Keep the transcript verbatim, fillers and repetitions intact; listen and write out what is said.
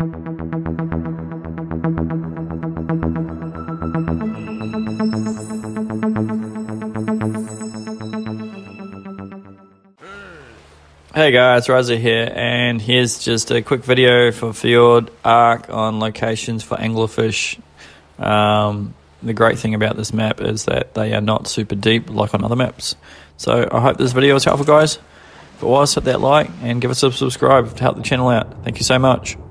Hey guys, Raza here, and here's just a quick video for Fjordur Ark on locations for anglerfish. Um, the great thing about this map is that they are not super deep like on other maps. So I hope this video was helpful, guys. If it was, hit that like and give us a subscribe to help the channel out. Thank you so much.